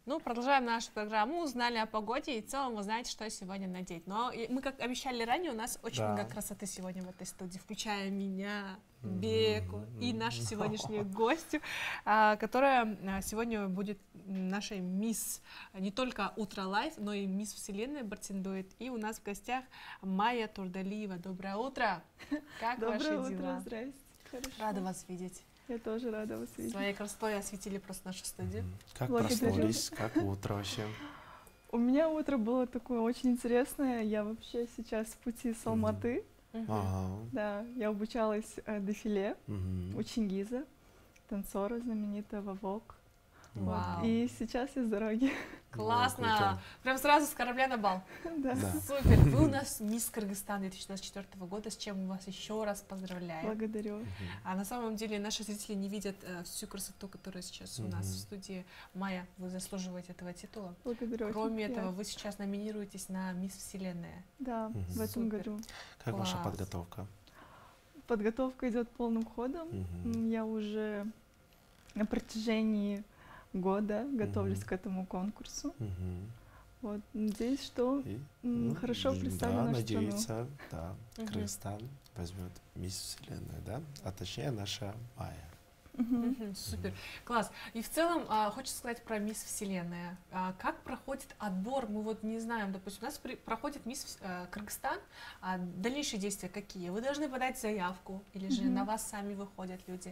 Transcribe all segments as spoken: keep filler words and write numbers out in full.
Ну, продолжаем нашу программу. Узнали о погоде и в целом вы знаете, что сегодня надеть. Но мы, как обещали ранее, у нас очень да. много красоты сегодня в этой студии, включая меня, Беку mm-hmm. и нашу сегодняшнюю гостью, которая сегодня будет нашей мисс не только Утро Лайф, но и мисс Вселенная претендует. И у нас в гостях Майя Турдалиева. Доброе утро! Как Доброе ваши утро, дела? Здрасте. Хорошо. Рада вас видеть. Я тоже рада вас видеть. Своей красотой осветили просто нашу студию. Как проснулись? Как утро вообще? У меня утро было такое очень интересное. Я вообще сейчас в пути с Алматы. Mm-hmm. Ага. Да, я обучалась э, дефиле Mm-hmm. у Чингиза, танцора знаменитого Вог. Вау. Вот. И сейчас я с дороги. Классно! О, прям сразу с корабля на бал. Да. Да. Супер! Вы у нас мисс Кыргызстан две тысячи двадцать четвёртого года, с чем мы вас еще раз поздравляем. Благодарю. Mm-hmm. А на самом деле наши зрители не видят э, всю красоту, которая сейчас mm-hmm. у нас в студии. Майя, вы заслуживаете этого титула. Благодарю. Кроме этого, вы сейчас номинируетесь на Мисс Вселенная. Да, mm-hmm. в этом Супер. году. Как Класс. ваша подготовка? Подготовка идет полным ходом. Mm-hmm. Я уже на протяжении года готовлюсь Mm-hmm. к этому конкурсу. Mm-hmm. Вот, надеюсь, что И, ну, хорошо представлю да, нашу надеется, страну. да, Мгм. Кыргызстан возьмет мисс Вселенная, да? А точнее наша Майя. Мгм. Мгм, супер, класс. И в целом а, хочется сказать про Мисс Вселенная. А, как проходит отбор? Мы вот не знаем, допустим, у нас при, проходит Мисс а, Кыргызстан. А дальнейшие действия какие? Вы должны подать заявку или же Мгм. на вас сами выходят люди?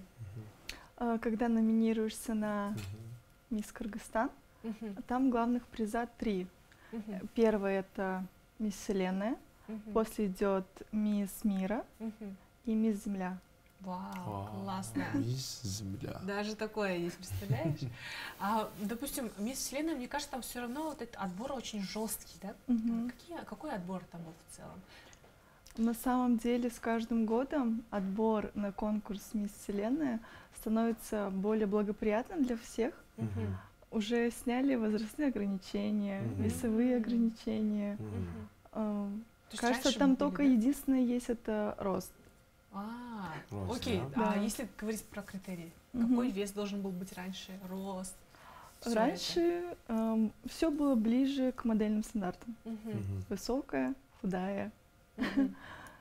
А, Когда номинируешься на Мгм. Мисс Кыргызстан, Мгм, там главных приза три. мгм, Первый — это Мисс Вселенная, мгм, после идет Мисс Мира мгм. и Мисс Земля. Вау, Вау, классно. Мисс Земля. Даже такое есть, представляешь? А, допустим, Мисс Вселенная, мне кажется, там все равно вот этот отбор очень жесткий, да? Мгм. Какие, какой отбор там был в целом? На самом деле с каждым годом отбор на конкурс Мисс Вселенная становится более благоприятным для всех. Мгм. Уже сняли возрастные ограничения, Мгм. весовые ограничения. Мгм. Мгм. А, То есть Кажется, раньше там были, только да? единственное есть — это рост. А, Рост, окей. да? А Да. если говорить про критерии, Мгм. какой вес должен был быть раньше? Рост? всё Раньше все было ближе к модельным стандартам. это? Мгм, Мгм. Высокая, худая. мгм,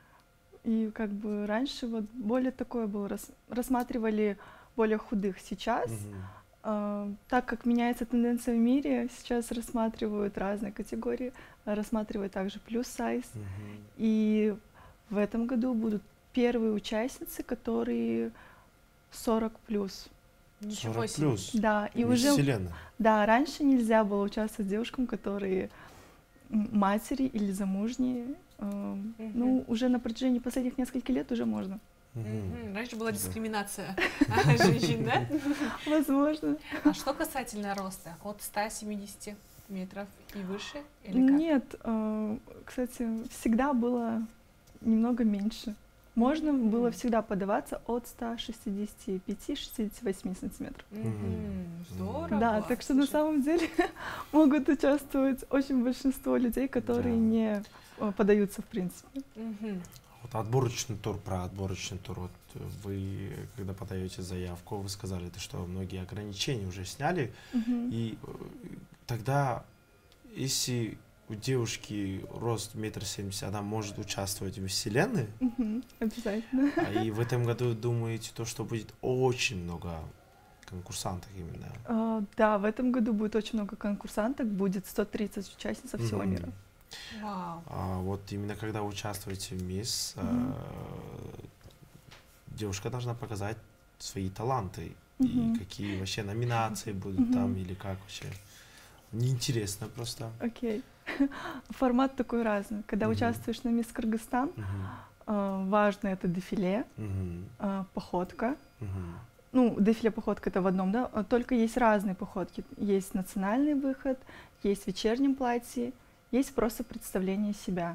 И как бы раньше вот более такое было, рас- рассматривали более худых. Сейчас, Мгм. а, так как меняется тенденция в мире, сейчас рассматривают разные категории, а, рассматривают также плюс-сайз. Мгм. И в этом году будут первые участницы, которые сорок плюс. Ничего сорок себе. плюс. Да, и Мисс уже, Вселенная. да, раньше нельзя было участвовать девушкам, которые м, матери или замужние. Эм, Ну, уже на протяжении последних нескольких лет уже можно. Мгм. Мгм, раньше была Да. дискриминация женщин, да? Возможно. А что касательно роста? От ста семидесяти метров и выше? Или как? Нет, э, кстати, всегда было немного меньше. Можно было Мгм. всегда подаваться от ста шестидесяти пяти — шестидесяти восьми сантиметров. Мгм, Здорово. Да, так что на Слушай, самом деле могут участвовать очень большинство людей, которые Да. не э, подаются в принципе. мгм, Вот отборочный тур, про отборочный тур. Вот вы, когда подаете заявку, вы сказали, то, что многие ограничения уже сняли. Мгм. И э, тогда, если у девушки рост метр семьдесят, она может участвовать в Вселенной. Мгм. Обязательно. А и в этом году думаете, то, что будет очень много конкурсантов именно. А, Да, в этом году будет очень много конкурсанток, будет сто тридцать участниц со всего Мгм. мира. Вау. А вот именно когда участвуете в Мисс, Мгм. э, девушка должна показать свои таланты. Мгм. И какие вообще номинации будут Мгм. там или как вообще. Неинтересно просто. Окей. Формат такой разный. Когда Мгм. участвуешь на Мисс Кыргызстан, Мгм. а, важно это дефиле, Мгм. а, походка. Мгм. Ну, дефиле, походка — это в одном, да? А Только есть разные походки. Есть национальный выход, есть в вечернем платье, есть просто представление себя.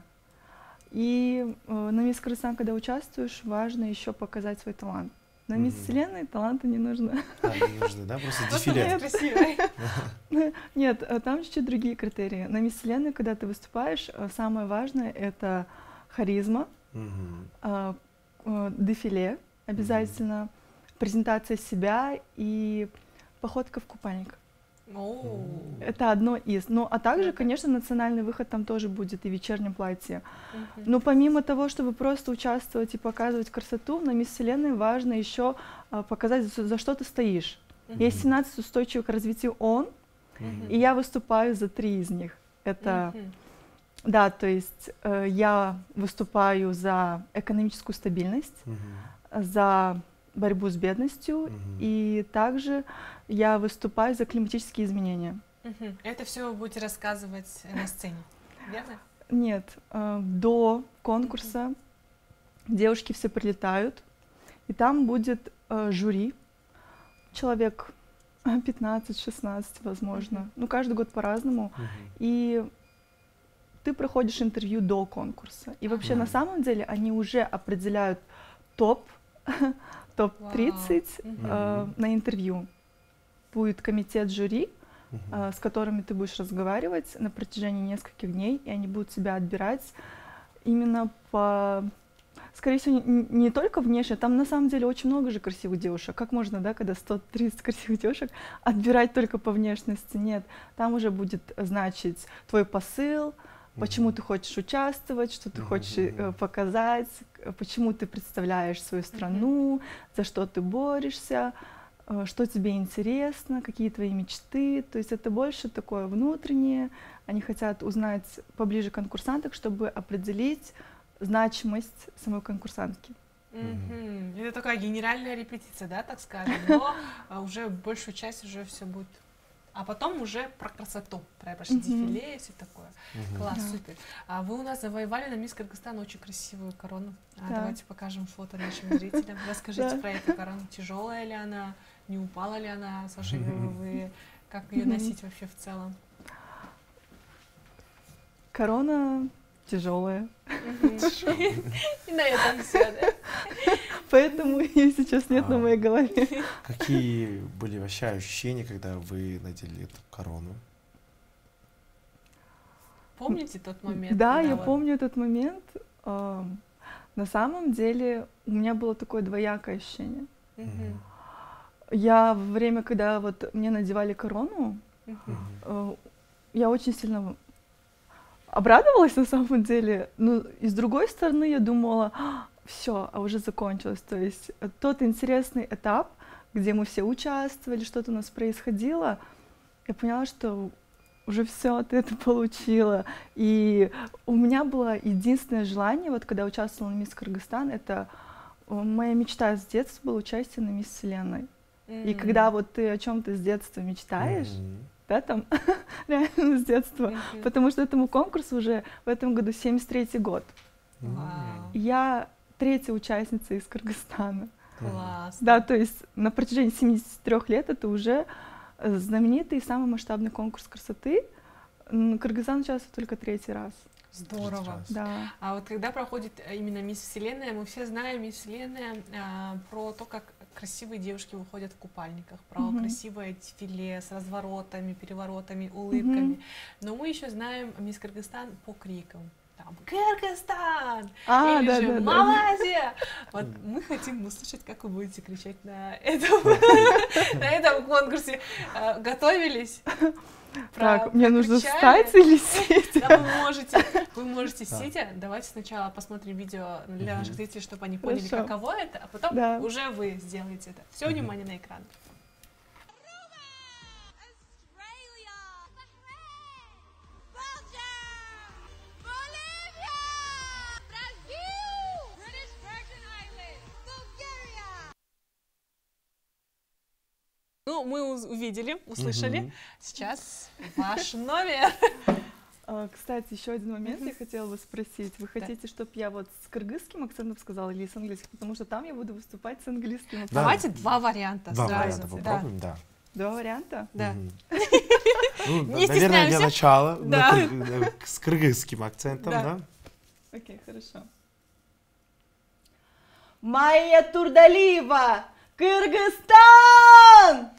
И э, на Мисс Кыргызстан, когда участвуешь, важно еще показать свой талант. На Мисс Мгм. Вселенной таланта не нужно. А, не нужно, да? Просто Просто дефиле. быть красивой. Нет, э, там чуть-чуть другие критерии. На Мисс Вселенной, когда ты выступаешь, э, самое важное — это харизма, Мгм. а, э, дефиле обязательно, презентация себя и походка в купальниках. Oh. Это одно из. Ну, а также, конечно, национальный выход там тоже будет и в вечернем платье. Uh-huh. Но помимо того, чтобы просто участвовать и показывать красоту, на Мисс Вселенной важно еще а, показать, за, за что ты стоишь. Uh-huh. Есть семнадцать устойчивых к развитию ООН, uh-huh. и я выступаю за три из них. Это, uh-huh. да, то есть э, я выступаю за экономическую стабильность, uh-huh. за борьбу с бедностью, uh-huh. и также я выступаю за климатические изменения. Uh-huh. Это все вы будете рассказывать на сцене, верно? Нет, э, до конкурса uh-huh. девушки все прилетают, и там будет э, жюри, человек пятнадцать-шестнадцать, возможно, uh-huh. ну каждый год по-разному, uh-huh. и ты проходишь интервью до конкурса, и вообще uh-huh. на самом деле они уже определяют топ, топ тридцать wow. uh-huh. э, на интервью. Будет комитет жюри, uh-huh. э, с которыми ты будешь разговаривать на протяжении нескольких дней, и они будут тебя отбирать именно по, скорее всего, не, не только внешне, там на самом деле очень много же красивых девушек. Как можно, да, когда сто тридцать красивых девушек, отбирать только по внешности? Нет, там уже будет значить твой посыл, почему ты хочешь участвовать, что ты хочешь э, показать, почему ты представляешь свою страну, за что ты борешься, э, что тебе интересно, какие твои мечты. То есть это больше такое внутреннее. Они хотят узнать поближе конкурсанток, чтобы определить значимость самой конкурсантки. Mm-hmm. Это такая генеральная репетиция, да, так скажем, но уже большую часть уже все будет. А потом уже про красоту, про uh-huh. дефиле и все такое. Uh-huh. Класс, да. Супер. А вы у нас завоевали на Мисс Кыргызстан очень красивую корону. Да. А давайте покажем фото нашим зрителям. Расскажите да. про эту корону. Тяжелая ли она, не упала ли она с вашей головы, как ее uh-huh. носить вообще в целом? Корона тяжелая. И на этом все, да? Поэтому ее сейчас нет а, на моей голове. Какие были вообще ощущения, когда вы надели эту корону? Помните тот момент? Да, я вот... помню этот момент. Uh, на самом деле у меня было такое двоякое ощущение. Uh-huh. Я во время, когда вот мне надевали корону, uh-huh. uh, я очень сильно обрадовалась на самом деле. Но и с другой стороны я думала, все, а уже закончилось. То есть тот интересный этап, где мы все участвовали, что-то у нас происходило, я поняла, что уже все, ты это получила. И у меня было единственное желание, вот когда участвовала на Мисс Кыргызстан, это моя мечта с детства была участие на Мисс Вселенной. Mm-hmm. И когда вот ты о чем-то с детства мечтаешь, mm-hmm. да, там реально с детства, mm-hmm. потому что этому конкурсу уже в этом году семьдесят третий год. Wow. Я третья участница из Кыргызстана. Классно. Да, то есть на протяжении семидесяти трёх лет это уже знаменитый и самый масштабный конкурс красоты. Кыргызстан участвует только третий раз. Здорово. Да. А вот когда проходит именно Мисс Вселенная, мы все знаем Мисс Вселенная а, про то, как красивые девушки выходят в купальниках, про mm-hmm. красивое дефиле с разворотами, переворотами, улыбками. Mm-hmm. Но мы еще знаем Мисс Кыргызстан по крикам. Там Кыргызстан! А, или да, же да, Малайзия! Да. Вот мы хотим услышать, как вы будете кричать на этом, на этом конкурсе. Готовились? Так, мне нужно встать или сидеть? Да, вы можете, вы можете сидя. Давайте сначала посмотрим видео для наших зрителей, чтобы они поняли, каково это, а потом уже вы сделаете это. Все, внимание на экран. Ну, мы увидели, услышали. Mm-hmm. Сейчас ваш номер. Кстати, еще один момент mm-hmm. я хотела вас спросить. Вы хотите, да. чтобы я вот с кыргызским акцентом сказала или с английским? Потому что там я буду выступать с английским акцентом. Да. Давайте два варианта Два сразу. варианта попробуем, да. да. Два варианта? Да. Ну, наверное, для начала с кыргызским акцентом, да? Окей, хорошо. Майя Турдалиева! Кыргызстан!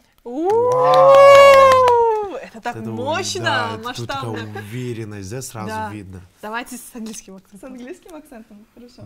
Это так мощно, масштабно. Такая уверенность, да, сразу видно. Давайте с английским акцентом. С английским акцентом, хорошо.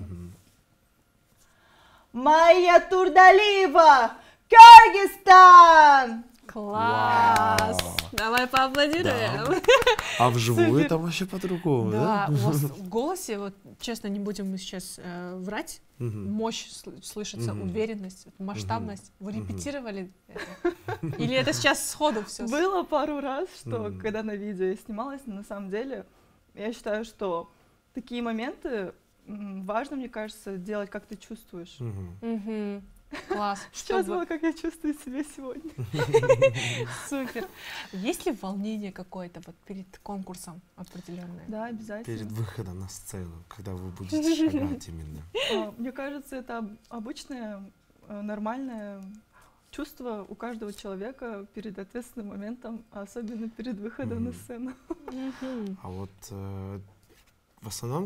Майя Турдалиева, Кыргызстан! Класс! Вау. Давай поаплодируем. Да. А вживую Супер. это вообще по-другому, Да, да? у вас в голосе, вот честно, не будем мы сейчас э, врать, Мгм. мощь сл- слышится, Мгм. уверенность, масштабность. Вы Мгм. репетировали это? Или это сейчас сходу все? Было пару раз, что Мгм. когда на видео я снималась, но на самом деле я считаю, что такие моменты м, важно, мне кажется, делать, как ты чувствуешь. Мгм. Класс. Сейчас Чтобы- было, как я чувствую себя сегодня. Супер. Есть ли волнение какое-то вот перед конкурсом определенное? Да, обязательно. Перед выходом на сцену, когда вы будете шагать именно. А, Мне кажется, это об- обычное, э, нормальное чувство у каждого человека перед ответственным моментом, а особенно перед выходом на Мгм. сцену. Мгм. А вот э, в основном,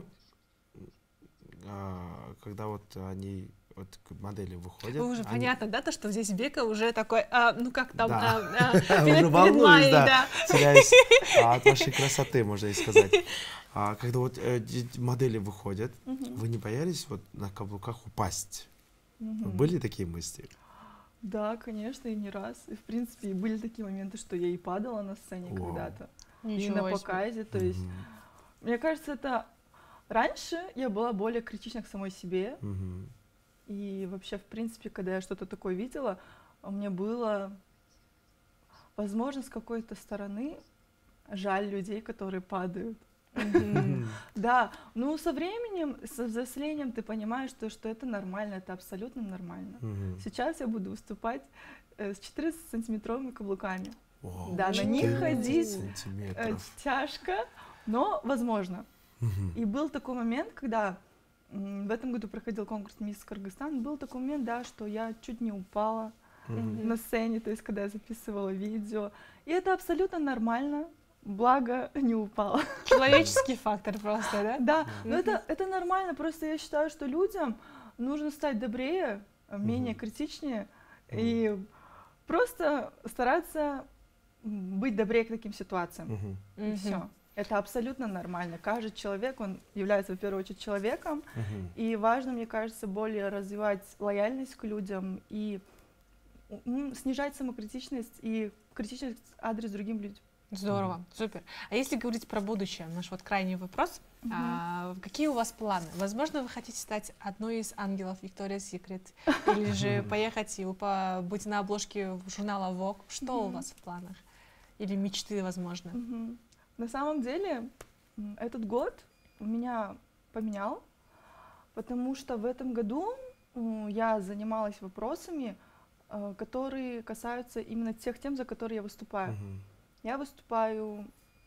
а, когда вот они, вот к модели выходят... Вы уже они- понятно, да, то, что здесь Бека уже такой, а, ну как там, Да. а, а, перед, Уже перед волнуюсь, Майей, да. да. теряюсь а, от вашей красоты, можно и сказать. А когда вот э, д- модели выходят, Мгм. вы не боялись вот на каблуках упасть? Мгм. Были такие мысли? Да, конечно, и не раз. И, в принципе, и были такие моменты, что я и падала на сцене Вау. когда-то. И Ничего на себе. показе. То есть, Мгм. мне кажется, это... Раньше я была более критична к самой себе. Мгм. И вообще, в принципе, когда я что-то такое видела, а мне было, возможно, с какой-то стороны жаль людей, которые падают. Мгм. Да, ну со временем, со взрослением ты понимаешь, что, что это нормально, это абсолютно нормально. Мгм. Сейчас я буду выступать э, с четырнадцатисантиметровыми каблуками. Вау, Да, на них четырнадцать ходить, Э, сантиметров. тяжко, но возможно. Мгм. И был такой момент, когда м, в этом году проходил конкурс «Мисс Кыргызстан», был такой момент, да, что я чуть не упала Мгм. на сцене, то есть когда я записывала видео. И это абсолютно нормально, благо не упала. Человеческий фактор просто, да? Да, Мгм. но это, это нормально, просто я считаю, что людям нужно стать добрее, э, менее Мгм. критичнее и просто стараться м, быть добрее к таким ситуациям. Мгм. И Мгм. все. Это абсолютно нормально. Каждый человек, он является, в первую очередь, человеком, Мгм. и важно, мне кажется, более развивать лояльность к людям и м, снижать самокритичность и критичность адрес другим людям. Здорово, супер. А если говорить про будущее, наш вот крайний вопрос, Мгм. а, какие у вас планы? Возможно, вы хотите стать одной из ангелов Victoria's Secret, или же поехать и упа- быть на обложке журнала Vogue? Что у Мгм. вас в планах? Или мечты, возможно? Мгм. На самом деле, м, этот год у меня поменял, потому что в этом году м, я занималась вопросами, э, которые касаются именно тех тем, за которые я выступаю. Мгм. Я выступаю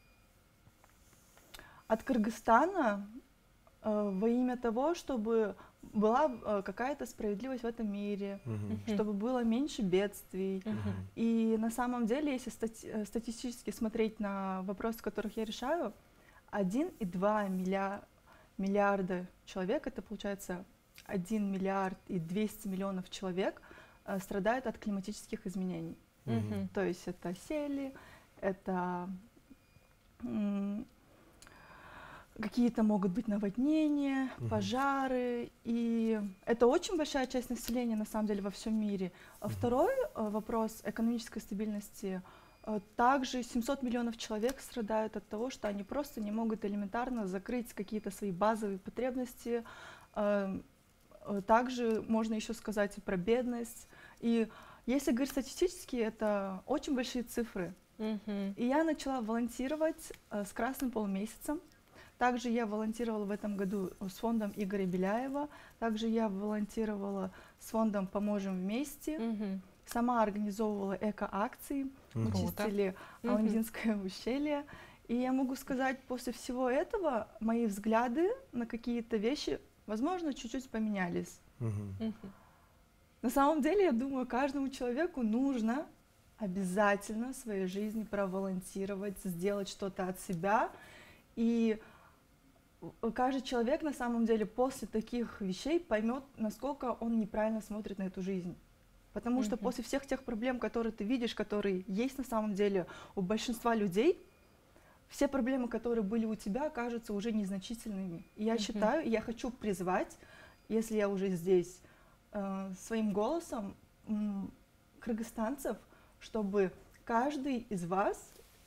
от Кыргызстана э, во имя того, чтобы была э, какая-то справедливость в этом мире, Мгм. Мгм. чтобы было меньше бедствий. Мгм. И на самом деле, если стати- э, статистически смотреть на вопросы, которых я решаю, один и два миллиа- миллиарда человек, это получается один миллиард и двести миллионов человек, э, страдают от климатических изменений. Мгм. То есть это сели, это м, какие-то могут быть наводнения, Мгм. пожары, и это очень большая часть населения на самом деле во всем мире. А Мгм. Второй э, вопрос экономической стабильности. Э, Также семьсот миллионов человек страдают от того, что они просто не могут элементарно закрыть какие-то свои базовые потребности. Э, э, Также можно еще сказать и про бедность. И если говорить статистически, это очень большие цифры. Мгм. И я начала волонтировать э, с «Красным полумесяцем». Также я волонтировала в этом году с фондом Игоря Беляева. Также я волонтировала с фондом «Поможем вместе». Мгм. Сама организовывала эко-акции. Мы Мгм. Круто. чистили Мгм. Алмазинское ущелье. И я могу сказать, после всего этого мои взгляды на какие-то вещи, возможно, чуть-чуть поменялись. Мгм. Мгм. На самом деле, я думаю, каждому человеку нужно обязательно в своей жизни проволонтировать, сделать что-то от себя. И каждый человек на самом деле после таких вещей поймет, насколько он неправильно смотрит на эту жизнь. Потому что Мгм. после всех тех проблем, которые ты видишь, которые есть на самом деле у большинства людей, все проблемы, которые были у тебя, кажутся уже незначительными. И я Мгм. считаю, и я хочу призвать, если я уже здесь, э, своим голосом м, кыргызстанцев чтобы каждый из вас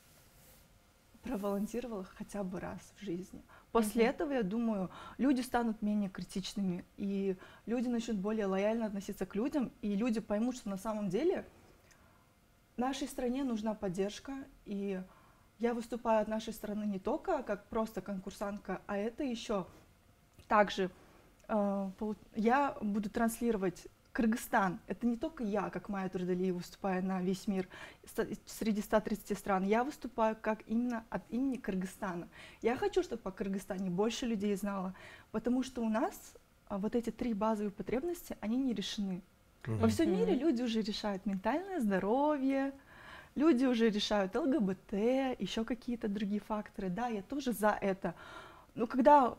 проволонтировал хотя бы раз в жизни. После mm-hmm. этого, я думаю, люди станут менее критичными, и люди начнут более лояльно относиться к людям, и люди поймут, что на самом деле нашей стране нужна поддержка, и я выступаю от нашей страны не только как просто конкурсантка, а это еще также э, я буду транслировать Кыргызстан. Это не только я, как Майя Турдалиева, выступаю на весь мир среди ста тридцати стран. Я выступаю как именно от имени Кыргызстана. Я хочу, чтобы о Кыргызстане больше людей знало, потому что у нас вот эти три базовые потребности, они не решены. Mm-hmm. Во всем мире люди уже решают ментальное здоровье, люди уже решают ЛГБТ, еще какие-то другие факторы. Да, я тоже за это. Но когда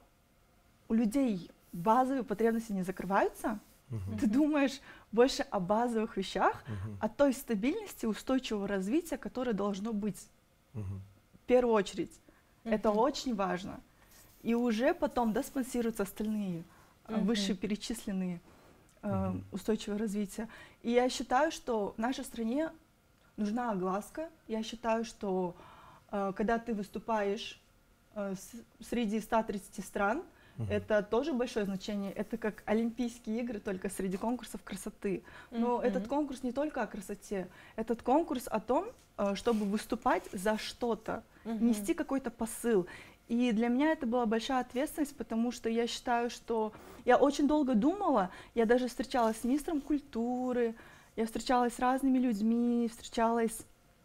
у людей базовые потребности не закрываются, Uh-huh. ты думаешь больше о базовых вещах, uh-huh. о той стабильности, устойчивого развития, которое должно быть uh-huh. в первую очередь. Uh-huh. Это очень важно. И уже потом, да, спонсируются остальные uh-huh. вышеперечисленные э, uh-huh. устойчивое развитие. И я считаю, что в нашей стране нужна огласка. Я считаю, что э, когда ты выступаешь э, с, среди ста тридцати стран, Uh-huh. это тоже большое значение. Это как Олимпийские игры, только среди конкурсов красоты. Но uh-huh. этот конкурс не только о красоте. Этот конкурс о том, чтобы выступать за что-то, uh-huh. нести какой-то посыл. И для меня это была большая ответственность, потому что я считаю, что я очень долго думала, я даже встречалась с министром культуры, я встречалась с разными людьми, встречалась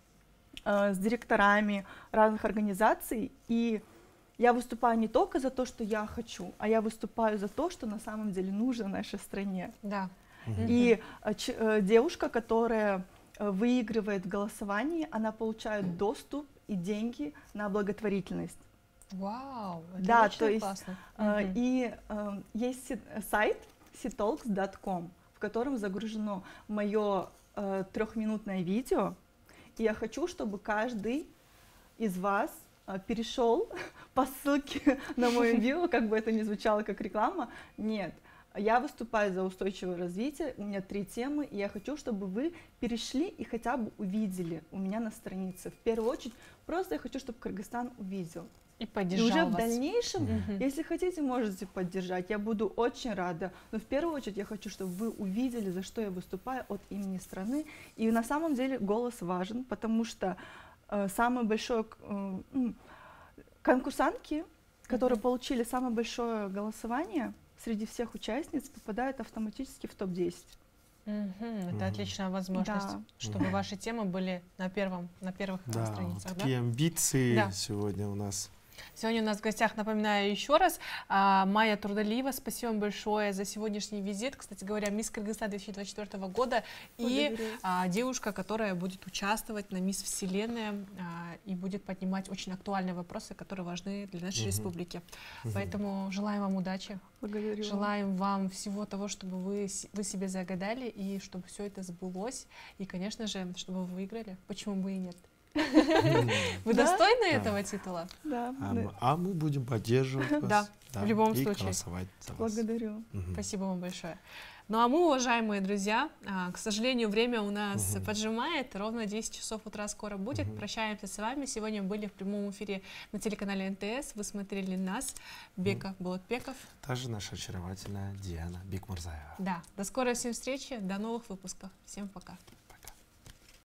э, с директорами разных организаций, и я выступаю не только за то, что я хочу, а я выступаю за то, что на самом деле нужно нашей стране. Да. И ч, э, девушка, которая выигрывает в голосовании, она получает доступ и деньги на благотворительность. Вау, это да, очень то есть, классно. Э, и э, есть сайт сиtalks точка ком, в котором загружено мое э, трехминутное видео, и я хочу, чтобы каждый из вас перешел по ссылке на мое видео, как бы это ни звучало как реклама. Нет, я выступаю за устойчивое развитие, у меня три темы, и я хочу, чтобы вы перешли и хотя бы увидели у меня на странице. В первую очередь, просто я хочу, чтобы Кыргызстан увидел. И поддержал И уже вас. в дальнейшем, Mm-hmm. если хотите, можете поддержать. Я буду очень рада. Но в первую очередь я хочу, чтобы вы увидели, за что я выступаю от имени страны. И на самом деле голос важен, потому что самое большое э, конкурсантки, которые uh-huh. получили самое большое голосование среди всех участниц, попадают автоматически в топ десять. Uh-huh. Это uh-huh. отличная возможность, да. чтобы uh-huh. ваши темы были на первом, на первых да, страницах. Такие да? амбиции да. сегодня у нас. Сегодня у нас в гостях, напоминаю еще раз, Майя Турдалиева. Спасибо вам большое за сегодняшний визит. Кстати говоря, мисс Кыргызстан две тысячи двадцать четвёртого года. И а, девушка, которая будет участвовать на мисс Вселенная а, и будет поднимать очень актуальные вопросы, которые важны для нашей угу. республики. Угу. Поэтому желаем вам удачи. Благодарю. Желаем вам всего того, чтобы вы, вы себе загадали, и чтобы все это сбылось. И, конечно же, чтобы вы выиграли. Почему бы и нет? Вы да? достойны да. этого титула? Да. А, мы, а мы будем поддерживать вас. Да, да, в любом и случае. голосовать за вас. Благодарю. Угу. Спасибо вам большое. Ну а мы, уважаемые друзья, к сожалению, время у нас угу. поджимает. Ровно десять часов утра скоро будет. Угу. Прощаемся с вами. Сегодня мы были в прямом эфире на телеканале эн тэ эс. Вы смотрели нас, Бека угу. Болотбеков. Также наша очаровательная Диана Бикмурзаева. Да. До скорой всем встречи. До новых выпусков. Всем пока.